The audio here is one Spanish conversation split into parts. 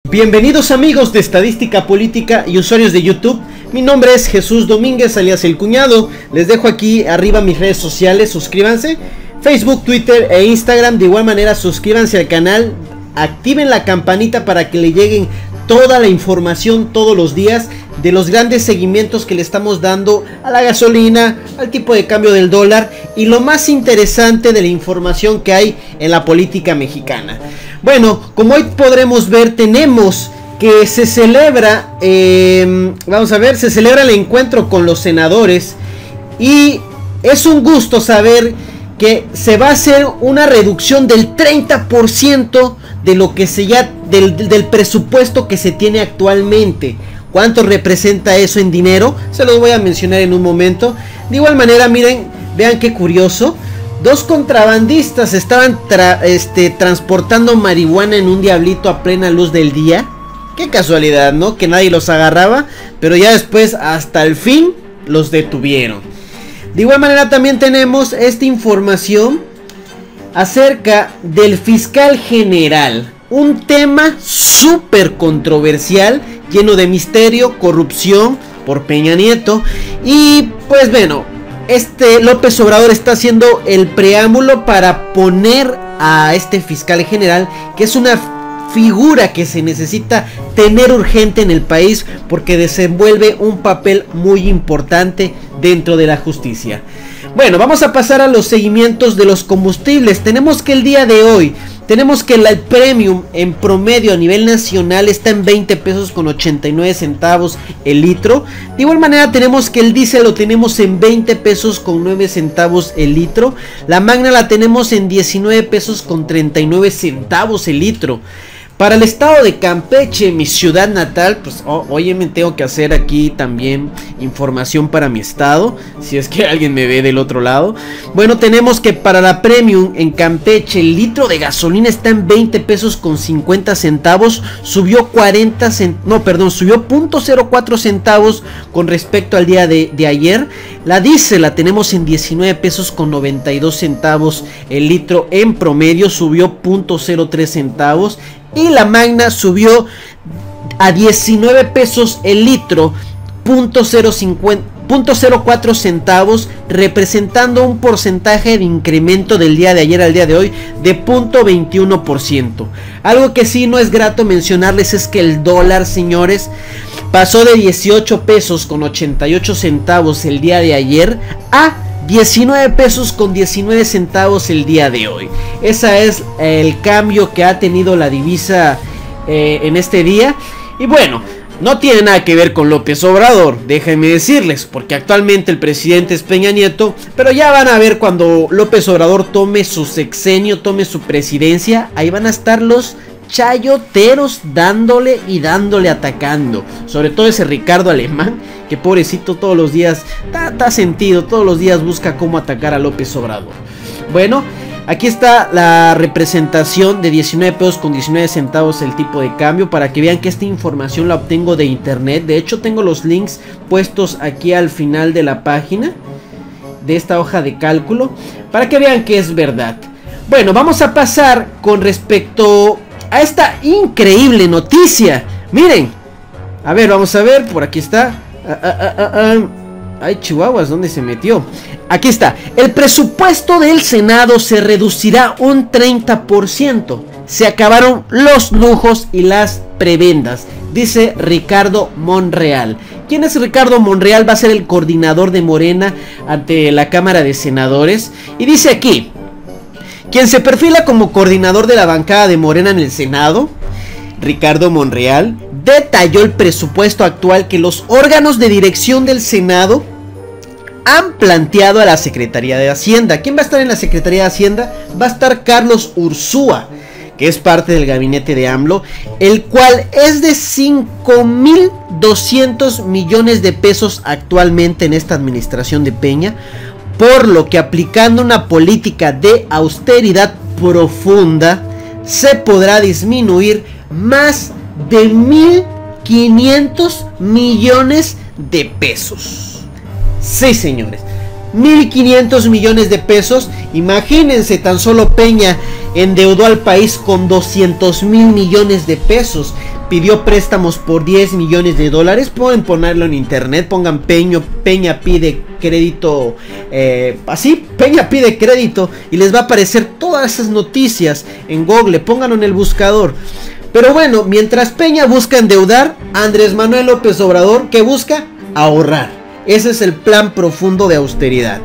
Bienvenidos amigos de Estadística Política y usuarios de YouTube. Mi nombre es Jesús Domínguez, alias El Cuñado. Les dejo aquí arriba mis redes sociales, suscríbanse. Facebook, Twitter e Instagram. De igual manera suscríbanse al canal, activen la campanita para que le lleguen toda la información todos los días de los grandes seguimientos que le estamos dando a la gasolina, al tipo de cambio del dólar y lo más interesante de la información que hay en la política mexicana. Bueno, como hoy podremos ver, tenemos que se celebra, se celebra el encuentro con los senadores y es un gusto saber que se va a hacer una reducción del 30% de lo que del presupuesto que se tiene actualmente. ¿Cuánto representa eso en dinero? Se los voy a mencionar en un momento. De igual manera, miren, vean qué curioso. Dos contrabandistas estaban transportando marihuana en un diablito a plena luz del día. Qué casualidad, ¿no? Que nadie los agarraba, pero ya después, hasta el fin, los detuvieron. De igual manera también tenemos esta información acerca del fiscal general. Un tema súper controversial, lleno de misterio, corrupción por Peña Nieto. Y pues bueno, López Obrador está haciendo el preámbulo para poner a este fiscal general, que es una figura que se necesita tener urgente en el país porque desenvuelve un papel muy importante dentro de la justicia. Bueno, vamos a pasar a los seguimientos de los combustibles. Tenemos que el día de hoy, tenemos que el premium en promedio a nivel nacional está en 20 pesos con 89 centavos el litro. De igual manera tenemos que el diésel lo tenemos en 20 pesos con 9 centavos el litro. La magna la tenemos en 19 pesos con 39 centavos el litro. Para el estado de Campeche, mi ciudad natal, pues oye, me tengo que hacer aquí también información para mi estado, si es que alguien me ve del otro lado. Bueno, tenemos que para la premium en Campeche, el litro de gasolina está en 20 pesos con 50 centavos, subió subió 0.04 centavos con respecto al día de ayer. La diésel la tenemos en 19 pesos con 92 centavos el litro en promedio, subió 0.03 centavos. Y la magna subió a 19 pesos el litro, 0.04 centavos, representando un porcentaje de incremento del día de ayer al día de hoy de 0.21%. Algo que sí no es grato mencionarles es que el dólar, señores, pasó de 18 pesos con 88 centavos el día de ayer a 19 pesos con 19 centavos el día de hoy. Ese es el cambio que ha tenido la divisa en este día. Y bueno, no tiene nada que ver con López Obrador, déjenme decirles, porque actualmente el presidente es Peña Nieto. Pero ya van a ver cuando López Obrador tome su sexenio, tome su presidencia, ahí van a estar los chayoteros dándole y dándole, atacando. Sobre todo ese Ricardo Alemán, que pobrecito todos los días está sentido, todos los días busca cómo atacar a López Obrador. Bueno, aquí está la representación de 19 pesos con 19 centavos el tipo de cambio, para que vean que esta información la obtengo de internet. De hecho tengo los links puestos aquí al final de la página de esta hoja de cálculo, para que vean que es verdad. Bueno, vamos a pasar con respecto a esta increíble noticia. Miren, a ver, vamos a ver, por aquí está. Ay, chihuahuas, ¿dónde se metió? Aquí está. El presupuesto del Senado se reducirá un 30%. Se acabaron los lujos y las prebendas, dice Ricardo Monreal. ¿Quién es Ricardo Monreal? Va a ser el coordinador de Morena ante la Cámara de Senadores. Y dice aquí: quien se perfila como coordinador de la bancada de Morena en el Senado, Ricardo Monreal, detalló el presupuesto actual que los órganos de dirección del Senado han planteado a la Secretaría de Hacienda. ¿Quién va a estar en la Secretaría de Hacienda? Va a estar Carlos Ursúa, que es parte del gabinete de AMLO, el cual es de 5.200 millones de pesos actualmente en esta administración de Peña, por lo que aplicando una política de austeridad profunda se podrá disminuir más de 1.500 millones de pesos. Sí, señores, 1.500 millones de pesos. Imagínense, tan solo Peña endeudó al país con 200.000 millones de pesos. pidió préstamos por 10 millones de dólares. Pueden ponerlo en internet, pongan Peña pide crédito, así, Peña pide crédito, y les va a aparecer todas esas noticias en Google, pónganlo en el buscador. Pero bueno, mientras Peña busca endeudar, Andrés Manuel López Obrador, ¿qué busca? Ahorrar. Ese es el plan profundo de austeridad.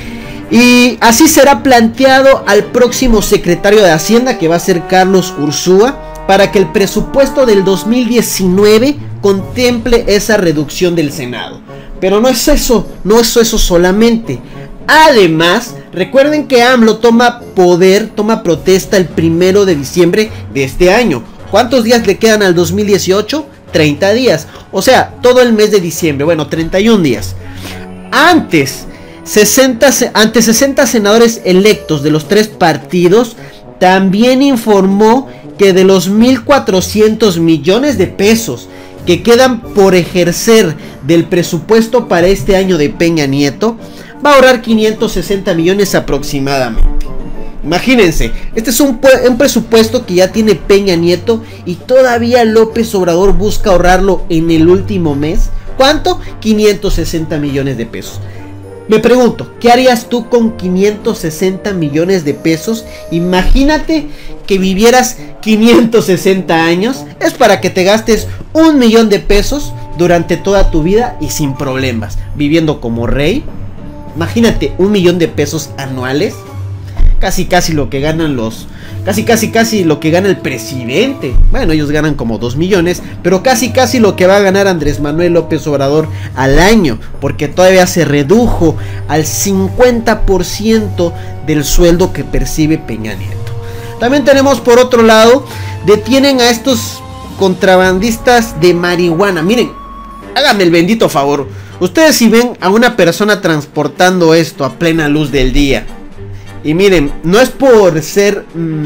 Y así será planteado al próximo secretario de Hacienda, que va a ser Carlos Ursúa, para que el presupuesto del 2019 contemple esa reducción del Senado. Pero no es eso, no es eso solamente. Además, recuerden que AMLO toma protesta el 1 de diciembre de este año. ¿Cuántos días le quedan al 2018? 30 días. O sea, todo el mes de diciembre. Bueno, 31 días. Ante 60 senadores electos de los 3 partidos, también informó que de los 1.400 millones de pesos que quedan por ejercer del presupuesto para este año de Peña Nieto, va a ahorrar 560 millones aproximadamente. Imagínense, este es un presupuesto que ya tiene Peña Nieto y todavía López Obrador busca ahorrarlo en el último mes. ¿Cuánto? 560 millones de pesos. Me pregunto, ¿qué harías tú con 560 millones de pesos? Imagínate que vivieras 560 años. Es para que te gastes 1 millón de pesos durante toda tu vida y sin problemas, viviendo como rey. Imagínate 1 millón de pesos anuales. Casi lo que ganan casi lo que gana el presidente. Bueno, ellos ganan como 2 millones, pero casi lo que va a ganar Andrés Manuel López Obrador al año, porque todavía se redujo al 50% del sueldo que percibe Peña Nieto. También tenemos por otro lado, detienen a estos contrabandistas de marihuana. Miren, háganme el bendito favor. Ustedes si ven a una persona transportando esto a plena luz del día, y miren, no es por ser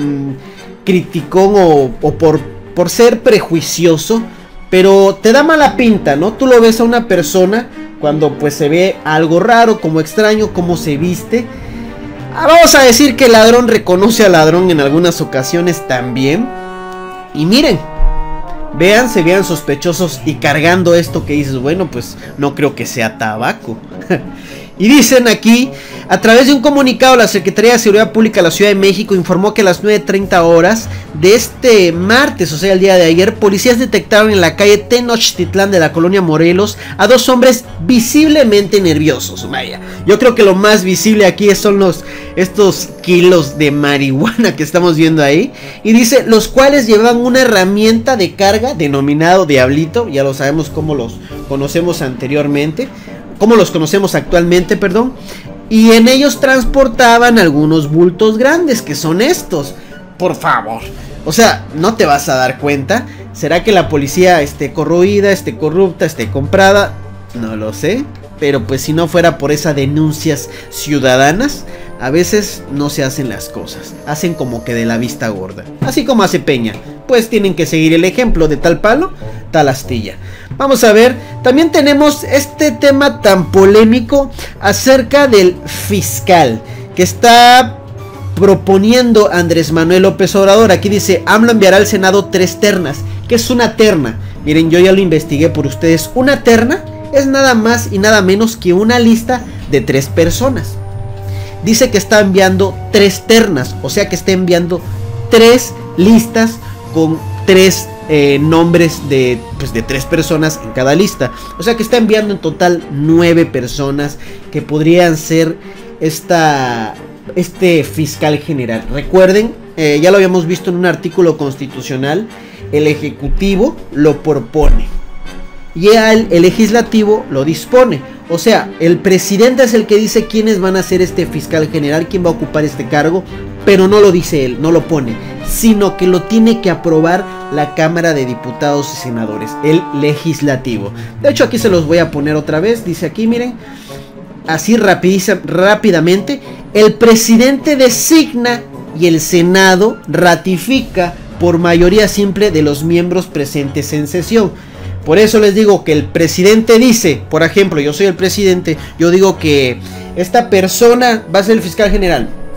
criticón o por ser prejuicioso, pero te da mala pinta, ¿no? Tú lo ves a una persona cuando pues se ve algo raro, como extraño, cómo se viste. Vamos a decir que el ladrón reconoce al ladrón en algunas ocasiones también. Y miren, se vean sospechosos y cargando esto que dices, bueno, pues no creo que sea tabaco. Y dicen aquí, a través de un comunicado, la Secretaría de Seguridad Pública de la Ciudad de México informó que a las 9:30 horas de este martes, o sea el día de ayer, policías detectaron en la calle Tenochtitlán de la colonia Morelos a 2 hombres visiblemente nerviosos. Vaya, yo creo que lo más visible aquí son estos kilos de marihuana que estamos viendo ahí. Y dice, los cuales llevaban una herramienta de carga denominado Diablito, ya lo sabemos cómo los conocemos actualmente, perdón. Y en ellos transportaban algunos bultos grandes, que son estos. Por favor, o sea, ¿no te vas a dar cuenta? ¿Será que la policía esté corroída, esté corrupta, esté comprada? No lo sé, pero pues si no fuera por esas denuncias ciudadanas, a veces no se hacen las cosas, hacen como que de la vista gorda, así como hace Peña. Pues tienen que seguir el ejemplo de tal palo, tal astilla. Vamos a ver, también tenemos este tema tan polémico acerca del fiscal que está proponiendo Andrés Manuel López Obrador. Aquí dice, AMLO enviará al Senado 3 ternas. ¿Qué es una terna? Miren, yo ya lo investigué por ustedes. Una terna es nada más y nada menos que una lista de 3 personas. Dice que está enviando 3 ternas, o sea que está enviando 3 listas con 3 nombres de 3 personas en cada lista. O sea que está enviando en total 9 personas que podrían ser este fiscal general. Recuerden, ya lo habíamos visto en un artículo constitucional, el Ejecutivo lo propone y el Legislativo lo dispone. O sea, el presidente es el que dice quiénes van a ser este fiscal general, quién va a ocupar este cargo, pero no lo dice él, no lo pone, sino que lo tiene que aprobar la Cámara de Diputados y Senadores, el Legislativo. De hecho, aquí se los voy a poner otra vez, dice aquí, miren, así rápidamente, el presidente designa y el Senado ratifica por mayoría simple de los miembros presentes en sesión. Por eso les digo que el presidente dice, por ejemplo, yo soy el presidente, yo digo que esta persona va a ser el fiscal general.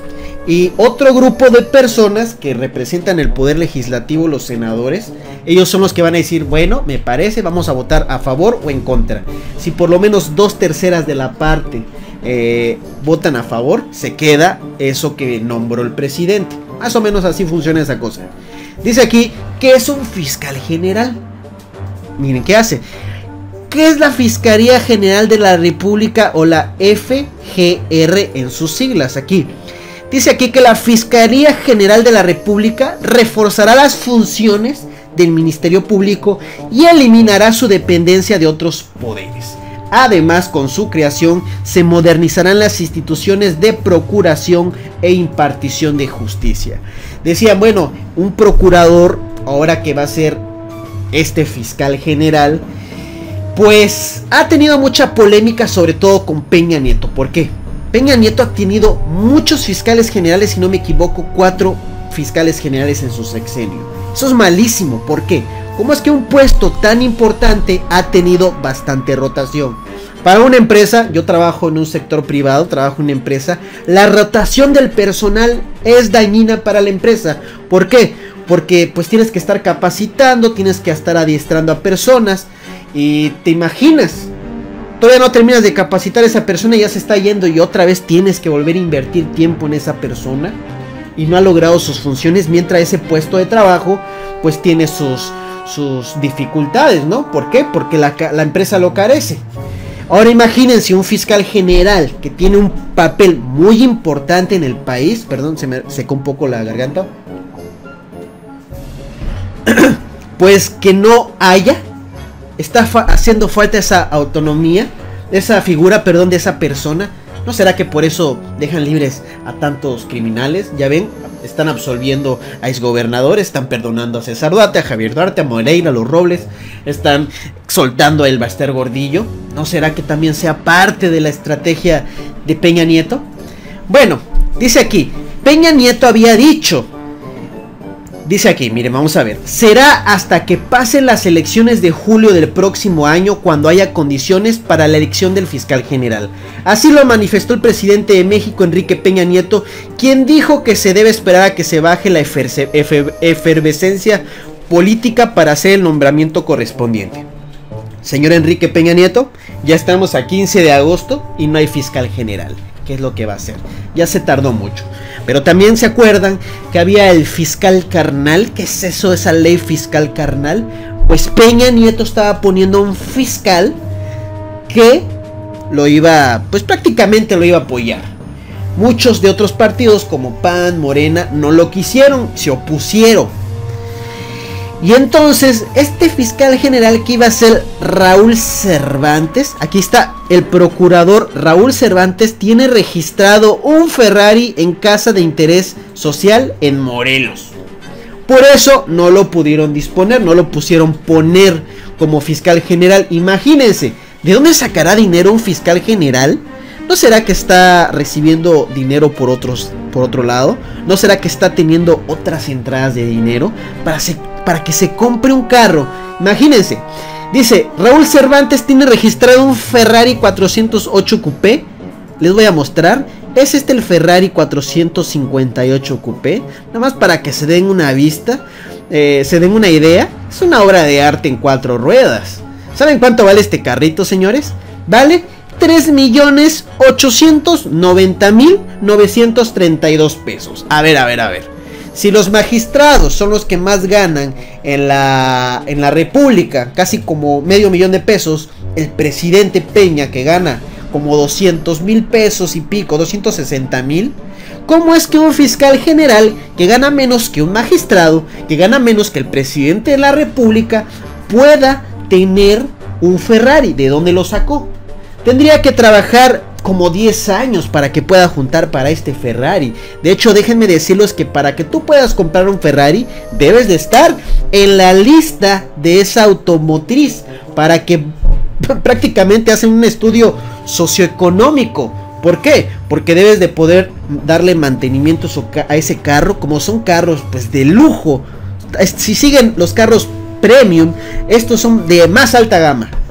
Y otro grupo de personas que representan el poder legislativo, los senadores, ellos son los que van a decir, bueno, me parece, vamos a votar a favor o en contra. Si por lo menos 2/3 de la parte votan a favor, se queda eso que nombró el presidente. Más o menos así funciona esa cosa. Dice aquí que es un fiscal general. Miren qué hace. ¿Qué es la Fiscalía General de la República o la FGR en sus siglas? Aquí dice aquí que la Fiscalía General de la República reforzará las funciones del Ministerio Público y eliminará su dependencia de otros poderes. Además, con su creación se modernizarán las instituciones de procuración e impartición de justicia. Decían, bueno, un procurador, ahora que va a ser este fiscal general, pues ha tenido mucha polémica, sobre todo con Peña Nieto. ¿Por qué? Peña Nieto ha tenido muchos fiscales generales, si no me equivoco, 4 fiscales generales en su sexenio. Eso es malísimo. ¿Por qué? ¿Cómo es que un puesto tan importante ha tenido bastante rotación? Para una empresa, yo trabajo en un sector privado, trabajo en una empresa, la rotación del personal es dañina para la empresa. ¿Por qué? Porque pues tienes que estar capacitando, tienes que estar adiestrando a personas y te imaginas, todavía no terminas de capacitar a esa persona y ya se está yendo y otra vez tienes que volver a invertir tiempo en esa persona y no ha logrado sus funciones, mientras ese puesto de trabajo pues tiene sus dificultades, ¿no? ¿Por qué? Porque la empresa lo carece. Ahora imagínense un fiscal general que tiene un papel muy importante en el país. Perdón, se me secó un poco la garganta. Pues que no haya, está haciendo falta esa autonomía, esa figura, perdón, de esa persona. ¿No será que por eso dejan libres a tantos criminales? Ya ven, están absolviendo a exgobernadores, están perdonando a César Duarte, a Javier Duarte, a Moreira, a los Robles, están soltando a El Baster Gordillo. ¿No será que también sea parte de la estrategia de Peña Nieto? Bueno, dice aquí, Peña Nieto había dicho, dice aquí, miren, vamos a ver, será hasta que pasen las elecciones de julio del próximo año cuando haya condiciones para la elección del fiscal general. Así lo manifestó el presidente de México, Enrique Peña Nieto, quien dijo que se debe esperar a que se baje la efervescencia política para hacer el nombramiento correspondiente. Señor Enrique Peña Nieto, ya estamos a 15 de agosto y no hay fiscal general. ¿Qué es lo que va a hacer? Ya se tardó mucho. Pero también se acuerdan que había el fiscal carnal. ¿Qué es eso, esa ley fiscal carnal? Pues Peña Nieto estaba poniendo un fiscal que lo iba, pues prácticamente lo iba a apoyar. Muchos de otros partidos como PAN, Morena, no lo quisieron, se opusieron. Y entonces este fiscal general que iba a ser Raúl Cervantes, aquí está el procurador Raúl Cervantes, tiene registrado un Ferrari en casa de interés social en Morelos. Por eso no lo pudieron disponer, no lo pusieron poner como fiscal general. Imagínense, ¿de dónde sacará dinero un fiscal general? ¿No será que está recibiendo dinero por otro lado? ¿No será que está teniendo otras entradas de dinero para que se compre un carro? Imagínense, dice, Raúl Cervantes tiene registrado un Ferrari 408 Coupé. Les voy a mostrar. Es el Ferrari 458 Coupé. Nada más para que se den una vista, se den una idea. Es una obra de arte en 4 ruedas. ¿Saben cuánto vale este carrito, señores? Vale 3.890.932 pesos. A ver. Si los magistrados son los que más ganan en la República, casi como $500,000 de pesos, el presidente Peña, que gana como 200,000 pesos y pico, 260,000, ¿cómo es que un fiscal general que gana menos que un magistrado, que gana menos que el presidente de la República, pueda tener un Ferrari? ¿De dónde lo sacó? Tendría que trabajar como 10 años para que pueda juntar para este Ferrari. De hecho, déjenme decirles que para que tú puedas comprar un Ferrari, debes de estar en la lista de esa automotriz, para que prácticamente hacen un estudio socioeconómico. ¿Por qué? Porque debes de poder darle mantenimiento a ese carro, como son carros pues de lujo. Si siguen los carros premium, estos son de más alta gama.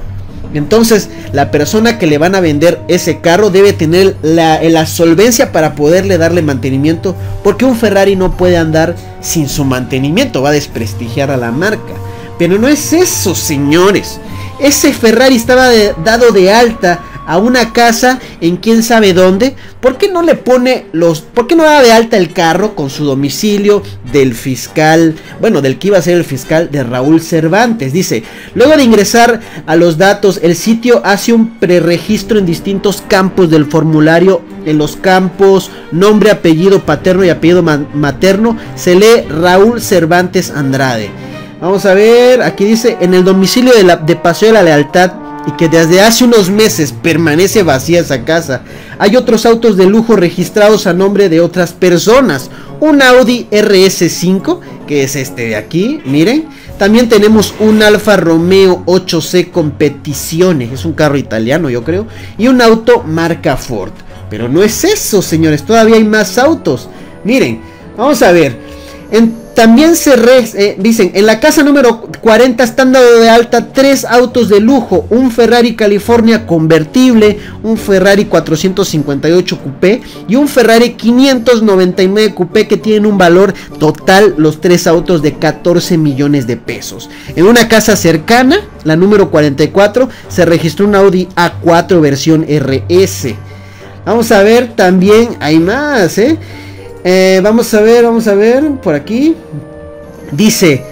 Entonces la persona que le van a vender ese carro debe tener la solvencia para poderle darle mantenimiento, porque un Ferrari no puede andar sin su mantenimiento, va a desprestigiar a la marca. Pero no es eso, señores. Ese Ferrari estaba dado de alta a una casa en quién sabe dónde. ¿Por qué no da de alta el carro con su domicilio del fiscal, bueno, del que iba a ser el fiscal de Raúl Cervantes? Dice, luego de ingresar a los datos, el sitio hace un preregistro en distintos campos del formulario. En los campos nombre, apellido paterno y apellido materno se lee Raúl Cervantes Andrade. Vamos a ver, aquí dice, en el domicilio de Paseo de la Lealtad, y que desde hace unos meses permanece vacía esa casa. Hay otros autos de lujo registrados a nombre de otras personas. Un Audi RS5, que es este de aquí, miren. También tenemos un Alfa Romeo 8C Competizione, es un carro italiano yo creo. Y un auto marca Ford. Pero no es eso, señores, todavía hay más autos. Miren, vamos a ver. También dicen, en la casa número 40 están dado de alta 3 autos de lujo, un Ferrari California convertible, un Ferrari 458 Coupé y un Ferrari 599 Coupé, que tienen un valor total, los 3 autos, de 14 millones de pesos. En una casa cercana, la número 44, se registró un Audi A4 versión RS. Vamos a ver, también hay más, vamos a ver, por aquí dice,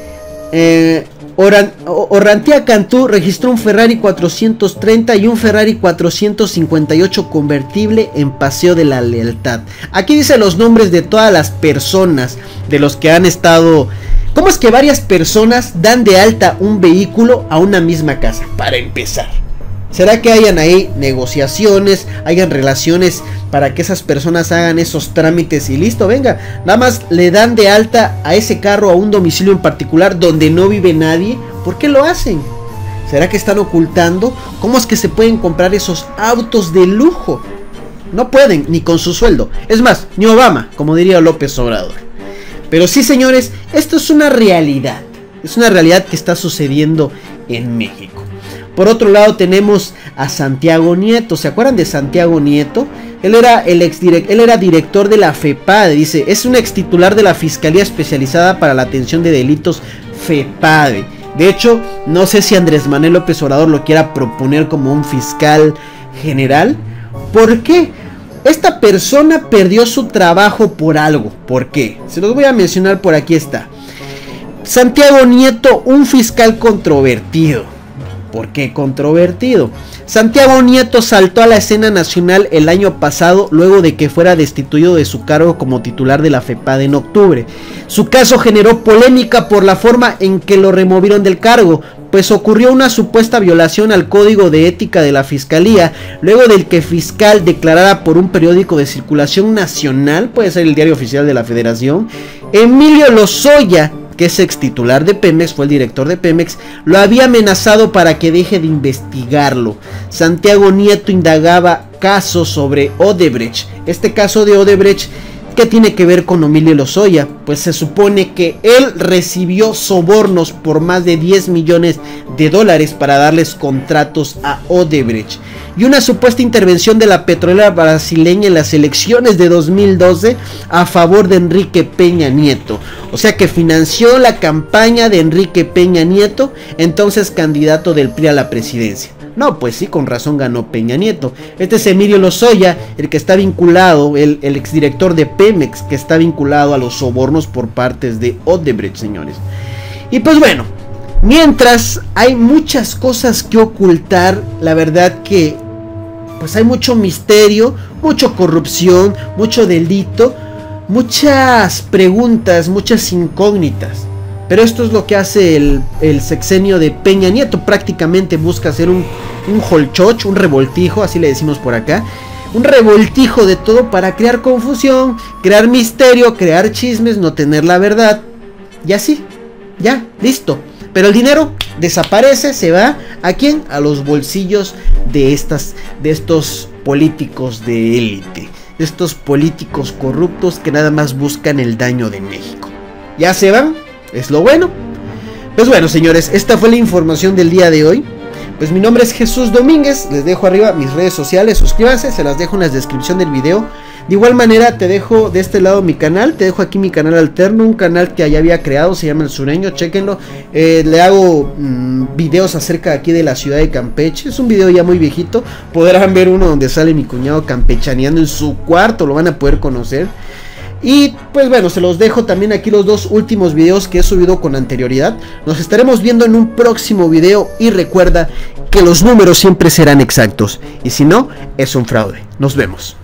Orrantia Cantú registró un Ferrari 430 y un Ferrari 458 convertible en Paseo de la Lealtad. Aquí dice los nombres de todas las personas de los que han estado. ¿Cómo es que varias personas dan de alta un vehículo a una misma casa? Para empezar, ¿será que hayan ahí negociaciones, hayan relaciones para que esas personas hagan esos trámites y listo? Venga, nada más le dan de alta a ese carro a un domicilio en particular donde no vive nadie. ¿Por qué lo hacen? ¿Será que están ocultando? ¿Cómo es que se pueden comprar esos autos de lujo? No pueden, ni con su sueldo. Es más, ni Obama, como diría López Obrador. Pero sí, señores, esto es una realidad. Es una realidad que está sucediendo en México. Por otro lado tenemos a Santiago Nieto. ¿Se acuerdan de Santiago Nieto? Él era director de la FEPADE. Dice, es un ex titular de la Fiscalía Especializada para la Atención de Delitos, FEPADE. De hecho, no sé si Andrés Manuel López Obrador lo quiera proponer como un fiscal general. ¿Por qué? Esta persona perdió su trabajo por algo. ¿Por qué? Se los voy a mencionar, por aquí está. Santiago Nieto, un fiscal controvertido. ¿Por qué controvertido? Santiago Nieto saltó a la escena nacional el año pasado luego de que fuera destituido de su cargo como titular de la FEPADE en octubre. Su caso generó polémica por la forma en que lo removieron del cargo, pues ocurrió una supuesta violación al código de ética de la fiscalía, luego del que el fiscal declarara por un periódico de circulación nacional, puede ser el Diario Oficial de la Federación, Emilio Lozoya, que es ex titular de Pemex, fue el director de Pemex, lo había amenazado para que deje de investigarlo. Santiago Nieto indagaba casos sobre Odebrecht. Este caso de Odebrecht, ¿qué tiene que ver con Emilio Lozoya? Pues se supone que él recibió sobornos por más de 10 millones de dólares para darles contratos a Odebrecht. Y una supuesta intervención de la petrolera brasileña en las elecciones de 2012 a favor de Enrique Peña Nieto. O sea que financió la campaña de Enrique Peña Nieto, entonces candidato del PRI a la presidencia. No, pues sí, con razón ganó Peña Nieto. Este es Emilio Lozoya, el que está vinculado, el exdirector de Pemex, que está vinculado a los sobornos por partes de Odebrecht, señores. Y pues bueno, mientras hay muchas cosas que ocultar, la verdad que pues hay mucho misterio, mucha corrupción, mucho delito, muchas preguntas, muchas incógnitas. Pero esto es lo que hace el sexenio de Peña Nieto. Prácticamente busca hacer un holchoch, un revoltijo, así le decimos por acá. Un revoltijo de todo para crear confusión, crear misterio, crear chismes, no tener la verdad. Y así, ya, listo. Pero el dinero desaparece, se va. ¿A quién? A los bolsillos de estos políticos de élite. De estos políticos corruptos que nada más buscan el daño de México. Ya se van. Es lo bueno. Pues bueno, señores, esta fue la información del día de hoy. Pues mi nombre es Jesús Domínguez, les dejo arriba mis redes sociales, suscríbanse, se las dejo en la descripción del video. De igual manera te dejo de este lado mi canal, te dejo aquí mi canal alterno, un canal que ya había creado, se llama El Sureño, chequenlo. Le hago videos acerca aquí de la ciudad de Campeche, es un video ya muy viejito, podrán ver uno donde sale mi cuñado campechaneando en su cuarto, lo van a poder conocer. Y pues bueno, se los dejo también aquí los dos últimos videos que he subido con anterioridad. Nos estaremos viendo en un próximo video y recuerda que los números siempre serán exactos y si no, es un fraude. Nos vemos.